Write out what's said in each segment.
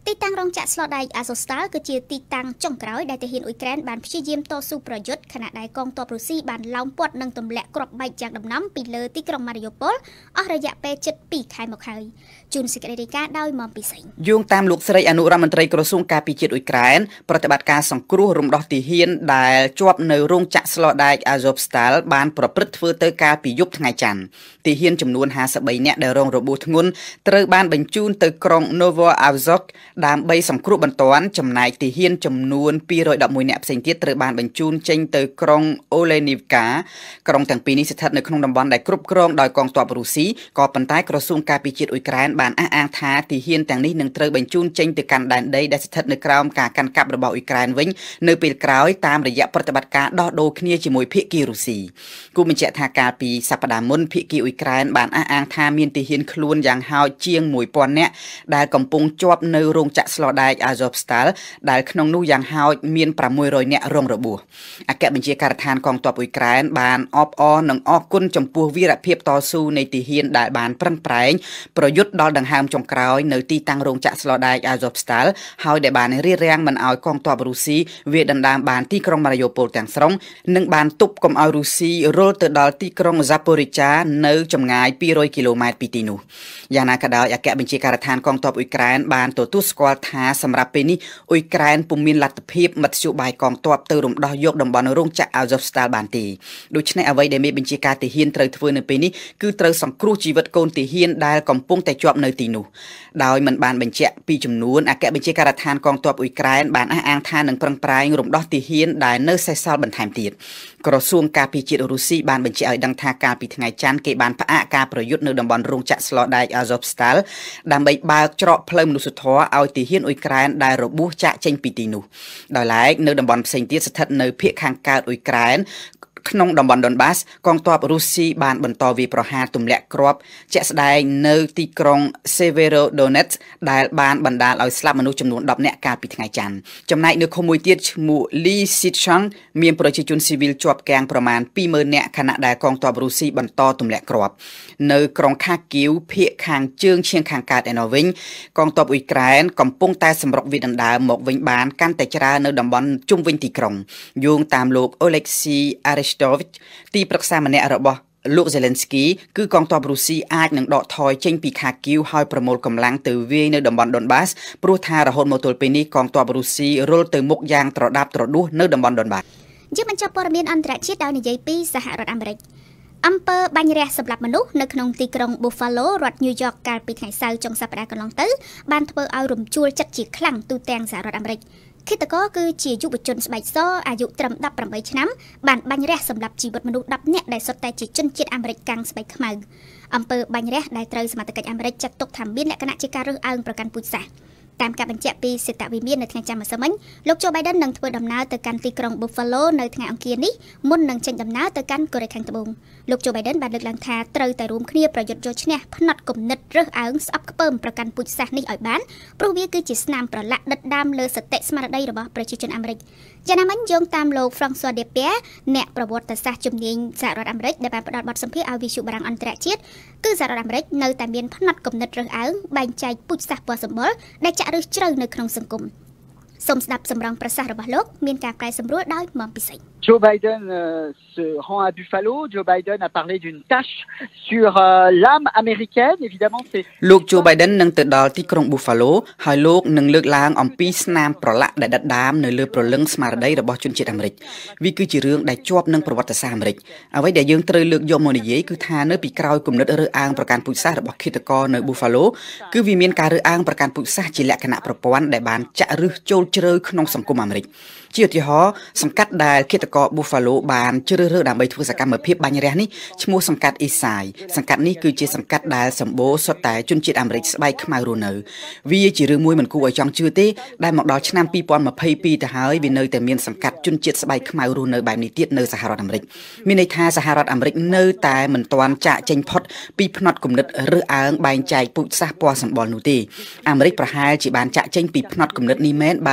ទីតាំងរោងចក្រស្លដែក Azovstal គឺជាទីតាំងចុងក្រោយដែលទាហានអ៊ុយក្រែនបានព្យាយាមតស៊ូប្រយុទ្ធខណៈដែលកងទ័ពរុស្ស៊ីបានឡោមព័ទ្ធនិងទម្លាក់គ្រាប់បែកយ៉ាងដំណំពីលើទីក្រុង Mariupol អស់រយៈពេលជិត2ខែមកហើយជួនសេចក្តីរាយការណ៍ដោយមកពីសេងយោងតាមលោកស្រីអនុរដ្ឋមន្ត្រីក្រសួងការពារជាតិអ៊ុយក្រែនប្រតិបត្តិការសង្គ្រោះរំដោះទាហានដែលជាប់នៅរោងចក្រស្លដែក Azovstal បានប្រព្រឹត្តធ្វើទៅកាលពីយប់ថ្ងៃច័ន្ទទាហានចំនួន53នាក់ដែលរងរបួសធ្ងន់ត្រូវបានបញ្ជូនទៅក្រុង Novoazovsk ដើម្បីសង្គ្រោះបន្ទាន់ចំណែកទាហានចំនួន211នាក់ផ្សេងទៀតត្រូវបានបញ្ជូនចេញទៅក្រុង Olenivka ក្រុងទាំងពីរនេះស្ថិតនៅក្នុងតំបន់ដែលគ្រប់គ្រងដោយកងទ័ពរុស្ស៊ីក៏ប៉ុន្តែក្រសួងការពារជាតិអ៊ុយក្រែនបានអះអាងថាទាហានទាំងនេះនឹងត្រូវបញ្ជូនចេញទៅកាន់ដែនដីដែលស្ថិតនៅក្រោមការកាន់កាប់របស់អ៊ុយក្រែនវិញនៅពេលក្រោយតាមរយៈប្រតិបត្តិការដោះដូរគ្នាជាមួយភាគីរុស្ស៊ីគូបញ្ជាក់ថាកាលពីសប្តាហ៍មុនភាគីអ៊ុយក្រែនបានអះអាងថាមានទាហានខ្លួនយ៉ាងហោចជាង 1000 នាក់ដែលកំពុងជាប់នៅរោងចក្រស្លដែក Azovstal ដែលក្នុងនោះយ៉ាងហោចមាន600នាក់រងរបួសអគ្គបញ្ជាការដ្ឋានកងទ័ពអ៊ុយក្រែនបានអបអរនិងអរគុណចំពោះវីរភាពតស៊ូនៃទាហានដែលបានប្រឹងប្រែងប្រយុទ្ធដល់ដង្ហើមចុងក្រោយនៅទីតាំងរោងចក្រស្លដែក Azovstal ហើយដែលបានរារាំងមិនឲ្យកងទ័ពរុស្ស៊ីវាយដណ្ដើមបានទីក្រុង Mariupol ទាំងស្រុងនិងបានទប់កុំឲ្យរុស្ស៊ីរុលទៅដល់ទីក្រុង Zaporizhzhia នៅចម្ងាយ200គីឡូម៉ែត្រពីទីនោះយ៉ាងណាក៏ដោយអគ្គបញ្ជាការដ្ឋានកងទ័ពអ៊ុយក្រែនបានទទួលស្គាល់ថាសម្រាប់ពេលនេះអ៊ុយក្រែនពុំមានលទ្ធភាពមធ្យោបាយកងទ័ពទៅរំដោះយកតំបន់រោងចក្រ Azovstal បានទេដូច្នេះអ្វីដែលមេបញ្ជាការទាហានត្រូវធ្វើនៅពេលនេះគឺត្រូវសង្គ្រោះជីវិតកូនទាហានដែលកំពុងតែជាប់នៅទីនោះដោយមិនបានបញ្ជាក់ពីចំនួនអគ្គបញ្ជាការដ្ឋានកងទ័ពអ៊ុយក្រែនបានអះអាងថានឹងប្រឹងប្រែងរំដោះទាហានដែលនៅសេសសល់បន្ថែមទៀតក្រសួងការពារជាតិរុស្ស៊ីបានបញ្ជាក់ឲ្យដឹងថាកាលពីថ្ងៃច័ន្ទគេបានផ្អាកការប្រយុទ្ធនៅតំបន់រោងចក្រស្លដែក Azovstal ដើម្បីបើកច្រកផ្លូវមនុស្សធម៌ឲ្យទាហានអ៊ុយក្រែនដែលរបួសចាកចេញពីទីនោះដោយឡែកនៅតំបន់ផ្សេងទៀតស្ថិតនៅភាគខាងកើតអ៊ុយក្រែនក្នុងតំបន់ Donbass កងទ័ពរុស្ស៊ីបានបន្តវាយប្រហារទម្លាក់គ្រាប់ជាក់ស្ដែងនៅទីក្រុង Severodonetsk ដែលបានបណ្ដាលឲ្យស្លាប់មនុស្សចំនួន10នាក់កាលពីថ្ងៃច័ន្ទចំណែកនៅឃុំមួយទៀតឈ្មោះ Lysychansk មានប្រជាជនស៊ីវិលជាប់គាំងប្រមាណ 20000 នាក់ខណៈដែលកងទ័ពរុស្ស៊ីបន្តទម្លាក់គ្រាប់នៅក្រុង Kharkiv ភាគខាងជើងឈៀងខាងកើតឯណោះវិញកងទ័ពអ៊ុយក្រែនកំពុងតែសម្រុកវាយដណ្ដើមមកវិញបានកាន់តែច្រើននៅតំបន់ជុំវិញទីក្រុងយោងតាមលោក Oleksiy Arestovich ទីប្រឹក្សាម្នាក់របស់លោក Zelensky គឺកងទ័ពរុស្ស៊ីអាចនឹងដកថយចេញពី Kharkiv ហើយប្រមូលកម្លាំងទៅវាយនៅតំបន់ Donbass ព្រោះថារហូតមកទល់ពេលនេះកងទ័ពរុស្ស៊ីរុលទៅមុខយ៉ាងត្រដាប់ត្រដួសនៅតំបន់ Donbass យើងបញ្ចប់ព័ត៌មានអន្តរជាតិដោយនិយាយពីសហរដ្ឋអាមេរិកអំពើបាញ់រះសម្លាប់មនុស្សនៅក្នុងទីក្រុង Buffalo រដ្ឋ New York កាលពីថ្ងៃសៅរ៍ចុងសប្តាហ៍កន្លងទៅបានធ្វើឲ្យរំជួលចិត្តជាខ្លាំងទូទាំងសហរដ្ឋអាមេរិកឃាតករគឺជាយុវជនស្បែកសអាយុត្រឹម18ឆ្នាំបានបាញ់រះសម្លាប់ជីវិតមនុស្ស10នាក់ដែលសុទ្ធតែជាជនជាតិអាមេរិកកាំងស្បែកខ្មៅអំពើបាញ់រះដែលត្រូវសមត្ថកិច្ចអាមេរិកចាត់ទុកថាមានលក្ខណៈជាការរើសអើងប្រកាន់ពូជសាសន៍តាមការបញ្ជាក់ពីសេតវិមាននៅថ្ងៃច័ន្ទម្សិលមិញលោក Joe Biden នឹងធ្វើដំណើរទៅកាន់ទីក្រុង Buffalo នៅថ្ងៃអង្គារនេះមុននឹងចេញដំណើរទៅកាន់កូរ៉េខាងត្បូងលោក Joe Biden បានលើកឡើងថាត្រូវតែរួមគ្នាប្រយុទ្ធយកឈ្នះផ្នត់គំនិតរើសអើងស្អប់ខ្ពើមប្រកាន់ពូជសាសន៍នេះឲ្យបានព្រោះវាគឺជាស្នាមប្រឡាក់ដិតដាមលើសតិស្មារតីរបស់ប្រជាជនអាមេរិកយ៉ាងណាមិញយោងតាមលោក François Despierre អ្នកប្រវត្តិសាស្ត្រជំនាញសហរដ្ឋអាមេរិកដែលបានផ្ដល់បទសម្ភាសន៍ឲ្យវិទ្យុបារាំងអន្តរជាតិគឺសហរដ្ឋអាមេរិកនៅតែមានផ្នត់គំនិតរើសអើងបែងចែកពូជសាសន៍ពណ៌សម្បុរដែលចាក់ឫសជ្រៅនៅក្នុងសង្គមសូមស្ដាប់សម្រងប្រសាសន៍របស់លោកមានការកែសម្រួលដោយមកពិសេស Joe Biden se rend à Buffalo. Joe Biden a parlé d'une tache sur l'âme américaine. Évidemment, c'est លោក Joe Biden នឹងទៅដល់ទីក្រុង Buffalo ហើយលោកនឹងលើកឡើងអំពីស្នាមប្រឡាក់ដែលដិតដាមនៅលើព្រលឹងស្មារតីរបស់ជនជាតិអាមេរិកវាគឺជារឿងដែលជាប់នឹងប្រវត្តិសាស្ត្រអាមេរិកអ្វីដែលយើងត្រូវលើកយកមកនិយាយគឺថានៅពីក្រោយគំនិតរើសអើងប្រកាន់ពូជសាសន៍របស់ឃាតករនៅ Buffalo គឺវាមានការរើសអើងប្រកាន់ពូជសាសន៍ជាលក្ខណៈប្រព័ន្ធដែលបានចាក់ឫសចូលជ្រៅក្នុងសង្គមអាមេរិកជាឧទាហរណ៍សង្កាត់ដែលឃាតករ Buffalo បានជ្រើសរើសដើម្បីធ្វើសកម្មភាពបាញ់រះនេះឈ្មោះសង្កាត់ Eastside សង្កាត់នេះគឺជាសង្កាត់ដែលសម្បូរសុទ្ធតែជនជាតិអាមេរិកស្បែកខ្មៅរស់នៅវាជារឿងមួយមិនគួរឲ្យចង់ជឿទេដែលមកដល់ឆ្នាំ2022ទៅហើយវានៅតែមានសង្កាត់ជនជាតិស្បែកខ្មៅរស់នៅបែបនេះទៀតនៅសហរដ្ឋអាមេរិកមានន័យថាសហរដ្ឋអាមេរិកនៅតែមិនទាន់ចាកចេញផុតពីផ្នត់គំនិតរើសអើងបែងចែកពូជសាសន៍ពណ៌សម្បុរនោះទេអាមេរិកប្រហែលជាបានចាកចេញពីផ្នត់គំនិតនេះមែនបើ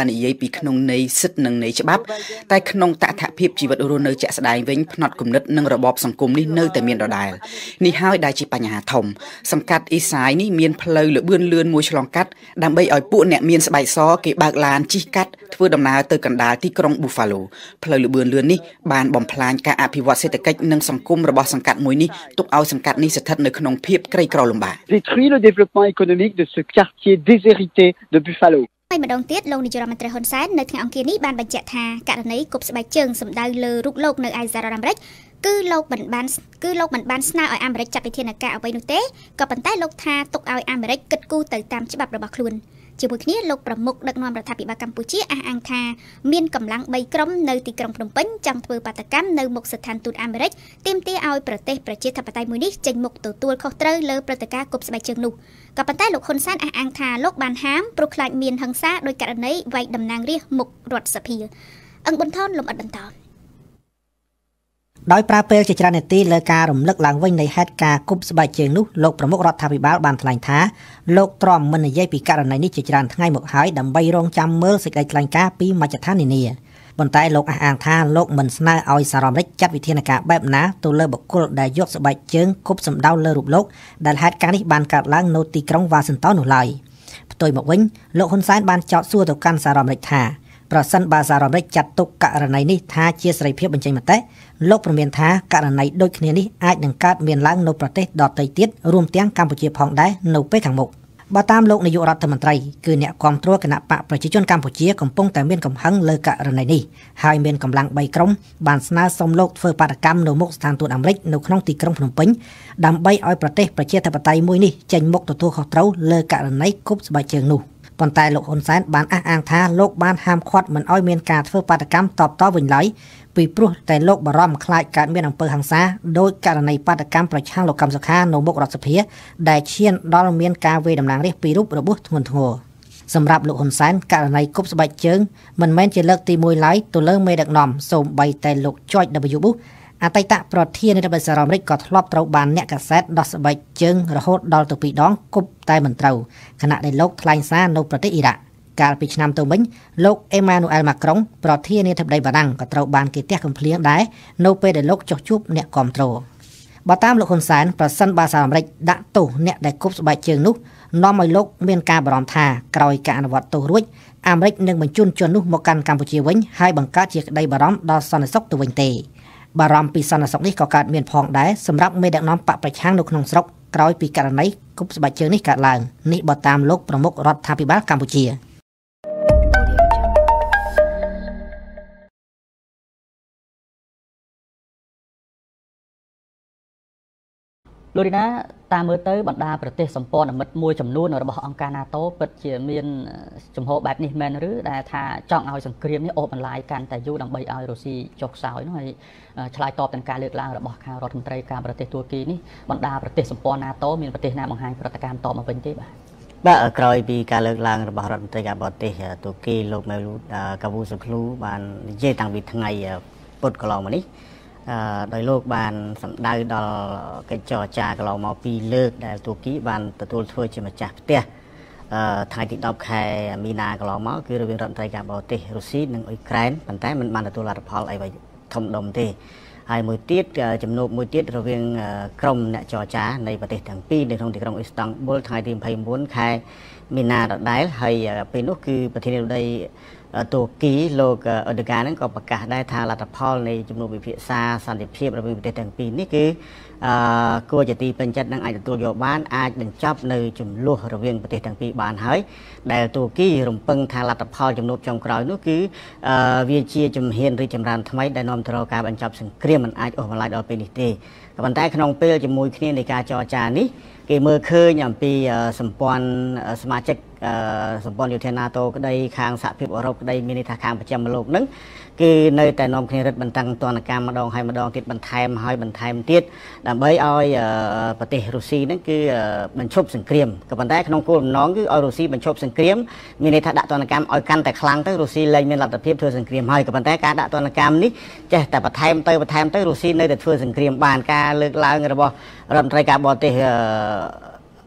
បាននិយាយពីក្នុងន័យសិទ្ធិនិងន័យច្បាប់តែក្នុងតថភាពជីវិតរស់នៅជាក់ស្ដែងវិញផ្នត់គំនិតនិងរបបសង្គមនេះនៅតែមានដដែលនេះហើយដែលជាបញ្ហាធំសង្កាត់អ៊ីសាយនេះមានផ្លូវលឿនលឿនមួយឆ្លងកាត់ដើម្បីឲ្យពួកអ្នកមានស្បែកសគេបើកឡានជិះកាត់ធ្វើដំណើរទៅកណ្ដាលទីក្រុង Buffalo ផ្លូវលឿនលឿននេះបានបំផ្លាញការអភិវឌ្ឍសេដ្ឋកិច្ចនិងសង្គមរបស់សង្កាត់មួយនេះទុកឲ្យសង្កាត់នេះស្ថិតនៅក្នុងភាពក្រីក្រលំបាក Détruit le développement économique de ce quartier déshérité de Buffalo. ហើយម្ដងទៀតលោកនាយរដ្ឋមន្ត្រីហ៊ុនសែននៅថ្ងៃអង្គារនេះបានបញ្ជាក់ថាករណីគប់ស្បែកជើងសម្ដៅលើរូបលោកនៅឯសហរដ្ឋអាមេរិកគឺលោកមិនបានស្នើឲ្យអាមេរិកចាត់វិធានការអ្វីនោះទេក៏ប៉ុន្តែលោកថាទុកឲ្យអាមេរិកគិតគូរទៅតាមច្បាប់របស់ខ្លួនជាមួយគ្នាលោកប្រមុខដឹកនាំរដ្ឋាភិបាលកម្ពុជាអះអាងថាមានកម្លាំង3ក្រុមនៅទីក្រុងភ្នំពេញចង់ធ្វើបាតកម្មនៅមុខស្ថានទូតអាមេរិកទាមទារឲ្យប្រទេសប្រជាធិបតេយ្យមួយនេះចេញមុខទទួលខុសត្រូវលើព្រឹត្តិការណ៍គប់ស្បែកជើងនោះក៏ប៉ុន្តែលោកហ៊ុនសែនអះអាងថាលោកបានហាមព្រោះខ្លាចមានហិង្សាដោយករណីវាយតំណាងរាស្ត្រមុខរដ្ឋសភាអង្គប៊ុនថនលំអិតបន្តដោយប្រើពេលជាច្រើននាទីលើការរំលឹកឡើងវិញនៃហេតុការណ៍គប់ស្បែកជើងនោះលោកប្រមុខរដ្ឋាភិបាលបានថ្លែងថាលោកទ្រាំមិននិយាយពីករណីនេះជាច្រើនថ្ងៃមកហើយដើម្បីរងចាំមើលសេចក្តីថ្លែងការណ៍ពីមជ្ឈដ្ឋាននានាប៉ុន្តែលោកអះអាងថាលោកមិនស្នើឲ្យសហរដ្ឋអាមេរិកចាត់វិធានការបែបណាទៅលើបុគ្គលដែលយកស្បែកជើងគប់សម្ដៅលើរូបលោកដែលហេតុការណ៍នេះបានកើតឡើងនៅទីក្រុងវ៉ាស៊ីនតោននោះឡើយផ្ទុយមកវិញលោកហ៊ុនសែនបានចោទសួរទៅកាន់សហរដ្ឋអាមេរិកថាប្រសិនបើសហរដ្ឋអាមេរិកចាត់ទុកករណីនេះថាជាសេរីភាពបញ្ចេញមតិលោកព្រមានថាករណីដូចគ្នានេះអាចនឹងកើតមានឡើងនៅប្រទេសដទៃទៀតរួមទាំងកម្ពុជាផងដែរនៅពេលខាងមុខបើតាមលោកនាយករដ្ឋមន្ត្រីគឺអ្នកគាំទ្រគណៈបកប្រជាជនកម្ពុជាកំពុងតែមានកំហឹងលើករណីនេះហើយមានកម្លាំង3ក្រុមបានស្នើសុំលោកធ្វើបាតកម្មនៅមុខស្ថានទូតអាមេរិកនៅក្នុងទីក្រុងភ្នំពេញដើម្បីឲ្យប្រទេសប្រជាធិបតេយ្យមួយនេះចេញមុខទទួលខុសត្រូវលើករណីគប់ស្បែកជើងនោះប៉ុន្តែលោកហ៊ុនសែនបានអះអាងថាលោកបានហាមឃាត់មិនឲ្យមានការធ្វើបាតកម្មតបតវិញឡើយពីព្រោះតែលោកបារម្ភខ្លាចកើតមានអំពើហិង្សាដោយករណីបាតកម្មប្រឆាំងលោកកឹមសុខានៅមុខរដ្ឋសភាដែលឈានដល់មានការវាយតំណាងរាស្ត្រពីររូបរបួសធ្ងន់ធ្ងរសម្រាប់លោកហ៊ុនសែនករណីគប់ស្បែកជើងមិនមែនជាលើកទី1ឡើយទៅលើមេដឹកនាំសូម្បីតែលោក George W. Bush អតីតប្រធានាធិបតីសហរដ្ឋអាមេរិកក៏ធ្លាប់ត្រូវបានអ្នកកាសែតដោះស្បែកជើងរហូតដល់ទៅ2ដងគប់តែមិនត្រូវខណៈដែលលោកថ្លែងសារនៅប្រទេសអ៊ីរ៉ាក់កាលពីឆ្នាំទៅវិញលោកអេម៉ានូអែលម៉ាក្រុងប្រធានាធិបតីបារាំងក៏ត្រូវបានគេទះកំភ្លៀងដែរនៅពេលដែលលោកចុះជួបអ្នកគាំទ្របើតាមលោកហ៊ុនសែនប្រសិនបើសហរដ្ឋអាមេរិកដាក់ទោសអ្នកដែលគប់ស្បែកជើងនោះនាំឲ្យលោកមានការបារម្ភថាក្រោយការអនុវត្តទោសរួចអាមេរិកនឹងបញ្ជូនជននោះមកកាន់កម្ពុជាវិញហើយបង្កើតជាក្តីបារម្ភដល់សន្តិសុខទៅវិញទេបារម្ភពីសន្តិសុខនេះក៏កើតមានផងដែរសម្រាប់មេដឹកនាំបកប្រឆាំងនៅក្នុងស្រុកក្រោយពីករណីគប់ស្បែកជើងនេះកើតឡើងនេះបើតាមលោកប្រមុខរដ្ឋាភិបាលកម្ពុជាលោករីណាតាមមើលទៅបណ្ដាប្រទេសសម្ព័ន្ធមិត្តមួយចំនួនរបស់អង្គការ NATO ពិតជាមានជំហរបែបនេះមែនឬដែលថាចង់ឲ្យសង្គ្រាមនេះអូសបន្លាយកាន់តែយូរដើម្បីឲ្យរុស្ស៊ីចុះខ្សោយនោះហើយឆ្លើយតបនឹងការលើកឡើងរបស់ខាងរដ្ឋមន្ត្រីការប្រទេសទួរគីនេះបណ្ដាប្រទេសសម្ព័ន្ធ NATO មានប្រទេសណាបង្ហាញប្រតិកម្មតបមកវិញទេបាទក្រោយពីការលើកឡើងរបស់រដ្ឋមន្ត្រីការបរទេសទួរគីលោកម៉ៅលូកាវូសូឃ្លូបាននិយាយតាំងពីថ្ងៃពុធកន្លងមកនេះដោយលោកបានសម្ដៅដល់កិច្ចចរចាកន្លងមក2លើកដែលទួរគីបានទទួលធ្វើជាម្ចាស់ផ្ទះថ្ងៃទី10ខែមីនាកន្លងមកគឺរវាងរដ្ឋមន្ត្រីការបរទេសរុស្ស៊ីនិងអ៊ុយក្រែនប៉ុន្តែមិនបានទទួលលទ្ធផលអីធំដុំទេហើយមួយទៀតជំនួបមួយទៀតរវាងក្រុមអ្នកចរចានៃប្រទេសទាំងពីរនៅក្នុងទីក្រុងអ៊ីស្តង់ប៊ុលថ្ងៃទី29ខែមីនាដដែលហើយពេលនោះគឺប្រធានាធិបតីទួរគីលោកអ៊ឺដូហ្គានហ្នឹងក៏ប្រកាសដែរថាលទ្ធផលនៃជំនួបពិភាក្សាសន្តិភាពរវាងប្រទេសទាំងពីរនេះគឺគួរជាទីពេញចិត្តនិងអាចទទួលយកបានអាចបញ្ចប់នៅចំនួនរវាងប្រទេសទាំងពីរបានហើយដែលទួរគីរំពឹងថាលទ្ធផលជំនួបចុងក្រោយនោះគឺវាជាជំហានរីកចម្រើនថ្មីដែលនាំទៅរកការបញ្ចប់សង្គ្រាមមិនអាចអូសបន្លាយដល់ពេលនេះទេក៏ប៉ុន្តែក្នុងពេលជាមួយគ្នានៃការចរចានេះគេមើលឃើញអំពីសម្ព័ន្ធសមាជិកសម្ព័ន្ធយោធា NATO ក្តីខាងសហភាពអឺរ៉ុបក្តីមានន័យថាខាងប្រចាំលោកហ្នឹងគឺនៅតែនាំគ្នារឹតបន្តឹងទណ្ឌកម្មម្ដងហើយម្ដងទៀតបន្ថែមទៀតដើម្បីឲ្យប្រទេសរុស្ស៊ីហ្នឹងគឺបញ្ឈប់សង្គ្រាមក៏ប៉ុន្តែក្នុងគោលបំណងគឺឲ្យរុស្ស៊ីបញ្ឈប់សង្គ្រាមមានន័យថាដាក់ទណ្ឌកម្មឲ្យកាន់តែខ្លាំងទៅរុស្ស៊ីលែងមានលទ្ធភាពធ្វើសង្គ្រាមហើយក៏ប៉ុន្តែការដាក់ទណ្ឌកម្មនេះចេះតែបន្ថែមទៅរុស្ស៊ីនៅតែធ្វើសង្គ្រាមបានការលើកឡើងរបស់រដ្ឋមន្ត្រីការបរទេស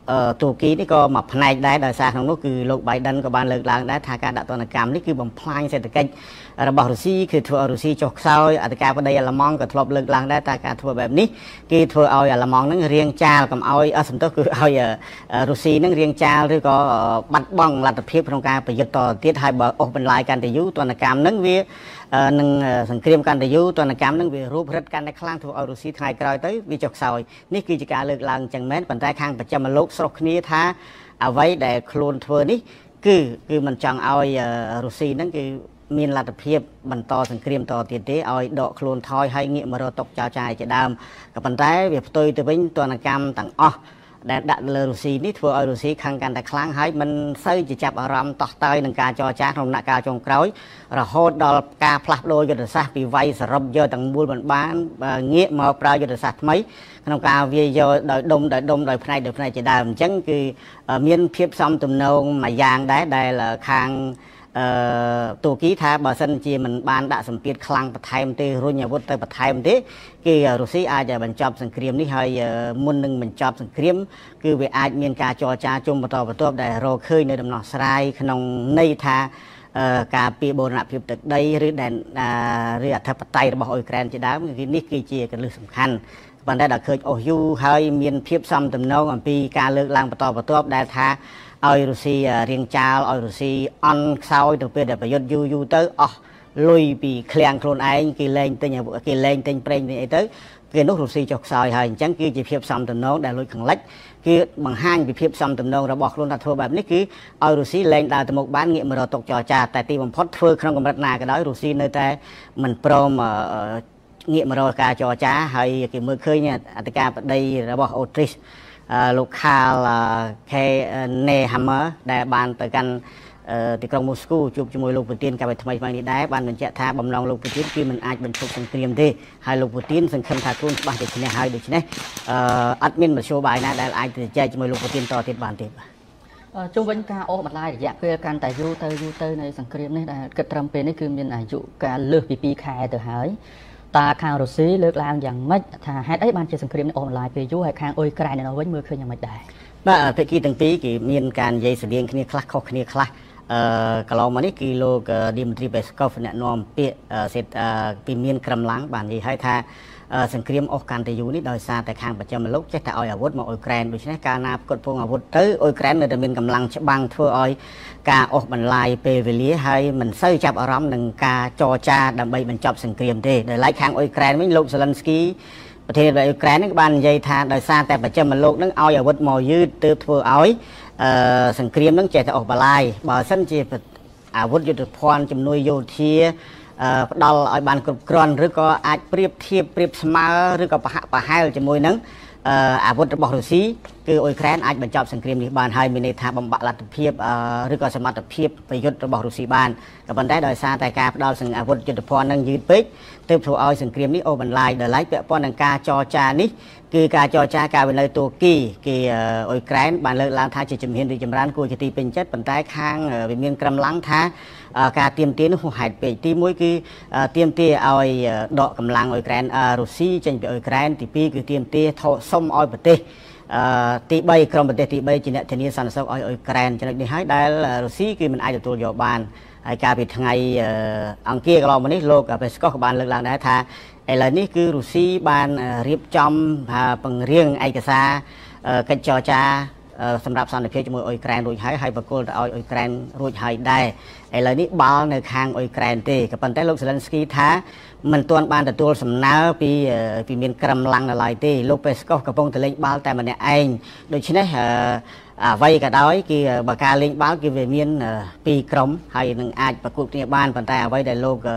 ទូគីនេះក៏មកផ្នែកដែរដោយសារក្នុងនោះគឺលោក Biden ក៏បានលើកឡើងដែរថាការដាក់ទណ្ឌកម្មនេះគឺបំផ្លាញសេដ្ឋកិច្ចរបស់រុស្ស៊ីគឺធ្វើឲ្យរុស្ស៊ីចុះខ្សោយអធិការបតីអាល្លឺម៉ង់ក៏ធ្លាប់លើកឡើងដែរថាការធ្វើបែបនេះគេធ្វើឲ្យអាល្លឺម៉ង់នឹងរៀងចាលកុំឲ្យសំទោសគឺឲ្យរុស្ស៊ីនឹងរៀងចាលឬក៏បាត់បង់លទ្ធភាពក្នុងការប្រយុទ្ធតទៀតហើយបើអូសបន្លាយកាន់តែយូរទណ្ឌកម្មនឹងវានឹងសង្គ្រាមកាន់តែយូរទណ្ឌកម្មនឹងវារូបរឹតកាន់តែខ្លាំងធ្វើឲ្យរុស្ស៊ីថ្ងៃក្រោយទៅវាចុះខ្សោយនេះគឺជាការលើកឡើងចឹងមែនប៉ុន្តែខាងប្រចាំលោកស្រុកគ្នាថាអ្វីដែលខ្លួនធ្វើនេះគឺមិនចង់ឲ្យរុស្ស៊ីនឹងគឺមានលទ្ធភាពបន្តសង្គ្រាមតទៀតទេឲ្យដកខ្លួនថយហើយងាកមករកតុកចោលចាយជាដើមក៏ប៉ុន្តែវាផ្ទុយទៅវិញទណ្ឌកម្មទាំងអស់ដែលដាក់លើរុស្ស៊ីនេះធ្វើឲ្យរុស្ស៊ីខឹងកាន់តែខ្លាំងហើយមិនសូវជាចាប់អារម្មណ៍តោះតើយនឹងការចរចាក្នុងដំណាក់កាលចុងក្រោយរហូតដល់ការផ្លាស់ប្ដូរយុទ្ធសាស្ត្រពីវាយសរុបយកទាំងមូលមិនបានងាកមកប្រើយុទ្ធសាស្ត្រថ្មីក្នុងការវាយយកដោយដុំដោយផ្នែកជាដើមអញ្ចឹងគឺមានភាពសំទំនងមួយយ៉ាងដែរដែលខាងទូគីថាបើសិនជាមិនបានដាក់សម្ពាធខ្លាំងបន្ថែមទេរុញអាវុធទៅបន្ថែមទេគឺរុស្ស៊ីអាចបញ្ចប់សង្គ្រាមនេះហើយមុននឹងបញ្ចប់សង្គ្រាមគឺវាអាចមានការចរចាជុំបន្តបន្ទាប់ដែលរកឃើញនៅដំណោះស្រាយក្នុងន័យថាការពីបូរណភាពទឹកដីឬដែលឬអធិបតេយ្យរបស់អ៊ុយក្រែនជាដើមនេះគឺជាកលឹះសំខាន់ប៉ុន្តែដល់ឃើញអូសយូរហើយមានភាពសំទំនងអំពីការលើកឡើងបន្តបន្ទាប់ដែលថាឲ្យរុស្ស៊ីរៀងចាលឲ្យរុស្ស៊ីអន់ខ្សោយទៅពេលដែលប្រយុទ្ធយូរទៅអស់លុយពីឃ្លាំងខ្លួនឯងគេលែងទិញប្រេងអីទៅពេលនោះរុស្ស៊ីចុះខ្សោយហើយអញ្ចឹងគឺជាភាពសំទំនងដែលលុយខាងលិចគឺបង្ហាញពីភាពសំទំនងរបស់ខ្លួនថាធ្វើបែបនេះគឺឲ្យរុស្ស៊ីលែងដើរទៅមុខបានងាកមករកតុកចរចាតែទីបំផុតធ្វើក្នុងកម្រិតណាក៏ដោយរុស្ស៊ីនៅតែមិនព្រមងាកមករកការចរចាហើយគេមើលឃើញអធិការបតីរបស់អូទ្រីសលោកខាលខេណេហាម៉ឺដែលបានទៅកាន់ទីក្រុងមូស្គូជួបជាមួយលោកពូទីនកាលពីថ្មីនេះដែរបានបញ្ជាក់ថាបំណងលោកពូទីនគឺមិនអាចបញ្ឈប់សង្គ្រាមទេហើយលោកពូទីនសង្ឃឹមថាខ្លួនច្បាស់ដូច្នេះហើយដូច្នេះអត់មានមធ្យោបាយណាដែលអាចទៅចែកជាមួយលោកពូទីនតទៀតបានទេជុំវិញការអូសបន្លាយរយៈពេលកាន់តែយូរទៅនៃសង្គ្រាមនេះដែលគិតត្រឹមពេលនេះគឺមានអាយុកាលលើសពី2ខែទៅហើយតើខាងរុស្ស៊ីលើកឡើងយ៉ាងម៉េចថាហេតុអីបានជាសង្គ្រាមនេះអូសបន្លាយពេលយូរហើយខាងអ៊ុយក្រែននៅវិញមើលឃើញយ៉ាងម៉េចដែរបាទភាគីទាំងពីរគេមានការនិយាយស្រដៀងគ្នាខ្លះខុសគ្នាខ្លះកន្លងមកនេះគឺលោក Dmitry Peskov អ្នកនាំពាក្យពីមានក្រំឡាំងបាននិយាយឲ្យថាសង្គ្រាមអូសកាន់តែយូរនេះដោយសារតែខាងប្រចាំលោកចេះតែឲ្យអាវុធមកអ៊ុយក្រែនដូច្នេះកាលណាផ្គត់ផ្គង់អាវុធទៅអ៊ុយក្រែននៅតែមានកម្លាំងច្បាំងធ្វើឲ្យការអូសបន្លាយពេលវេលាហើយមិនសូវចាប់អារម្មណ៍នឹងការចរចាដើម្បីបញ្ចប់សង្គ្រាមទេដោយឡែកខាងអ៊ុយក្រែនវិញលោក Zelensky ប្រធានាធិបតីអ៊ុយក្រែននឹងបាននិយាយថាដោយសារតែប្រចាំលោកនឹងឲ្យអាវុធមកយឺតទើបធ្វើឲ្យសង្គ្រាមនឹងចេះតែអូសបន្លាយបើសិនជាអាវុធយុទ្ធភ័ណ្ឌជំនួយយោធាផ្ដល់ឲ្យបានគ្រប់គ្រាន់ឬក៏អាចប្រៀបធៀបប្រៀបស្មើឬក៏ប្រហែលជាមួយនឹងអាវុធរបស់រុស្ស៊ីគឺអ៊ុយក្រែនអាចបញ្ចប់សង្គ្រាមនេះបានហើយមានន័យថាបំបាក់លទ្ធភាពឬក៏សមត្ថភាពប្រយុទ្ធរបស់រុស្ស៊ីបានក៏ប៉ុន្តែដោយសារតែការផ្ដល់អាវុធយុទ្ធភ័ណ្ឌនឹងយឺតពេកទើបធ្វើឲ្យសង្គ្រាមនេះអូសបន្លាយដល់ឡែកពាក់ព័ន្ធនឹងការចរចានេះគឺការចរចាការនៅទូគីគេអ៊ុយក្រែនបានលើកឡើងថាជាជំហានរីកចម្រើនគួរជាទីពេញចិត្តប៉ុន្តែខាងវាមានក្រំឡាំងថាការទៀមទានោះហួសហេតុពេកទី1គឺទៀមទាឲ្យដកកម្លាំងអ៊ុយក្រែនរុស្ស៊ីចេញពីអ៊ុយក្រែនទី2គឺទៀមទាសុំឲ្យប្រទេសទី3ក្រុមប្រទេសទី3ជាអ្នកធានាសន្តិសុខឲ្យអ៊ុយក្រែនចំណុចនេះហើយដែលរុស្ស៊ីគឺមិនអាចទទួលយកបានហើយកាលពីថ្ងៃអង្គារកន្លងមកនេះលោក Peskov ក៏បានលើកឡើងដែរថាឥឡូវនេះគឺរុស្ស៊ីបានរៀបចំពង្រៀងឯកសារកិច្ចចរចាសម្រាប់សន្តិភាពជាមួយអ៊ុយក្រែនរួចហើយបកគលទៅឲ្យអ៊ុយក្រែនរួចហើយដែរឥឡូវនេះបាល់នៅខាងអ៊ុយក្រែនទេក៏ប៉ុន្តែលោក Zelensky ថាមិនទាន់បានទទួលសំណើពីមានក្រំឡាំងនៅឡើយទេលោក Peskov កំពុងតែលេងបាល់តែម្នាក់ឯងដូច្នេះអ្វីក៏ដោយគឺបើការលេងបាល់គឺវាមាន2ក្រុមហើយនឹងអាចប្រកួតគ្នាបានប៉ុន្តែអ្វីដែលលោក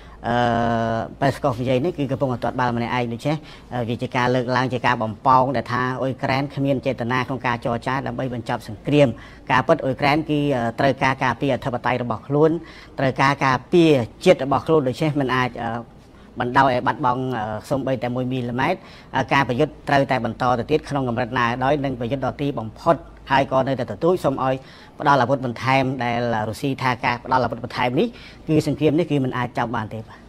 Peskov និយាយនេះគឺកំពុងតែទាត់បាល់ម្នាក់ឯងដូច្នេះវាជាការលើកឡើងជាការបំផោងដែលថាអ៊ុយក្រែនគ្មានចេតនាក្នុងការចរចាដើម្បីបញ្ចប់សង្គ្រាមការពិតអ៊ុយក្រែនគឺត្រូវការការពារអធិបតេយ្យរបស់ខ្លួនត្រូវការការពារជាតិរបស់ខ្លួនដូច្នេះមិនអាចបណ្ដោយឲ្យបាត់បង់សូម្បីតែ1មីលីម៉ែត្រការប្រយុទ្ធត្រូវតែបន្តទៅទៀតក្នុងកម្រិតណាដោយនឹងប្រយុទ្ធដល់ទីបំផុតហើយក៏នៅតែទទូចសូមឲ្យផ្ដល់អាវុធបន្ថែមដែលរុស្ស៊ីថាការផ្ដល់អាវុធបន្ថែមនេះគឺសង្គ្រាមនេះគឺមិនអាចចប់បានទេបាទ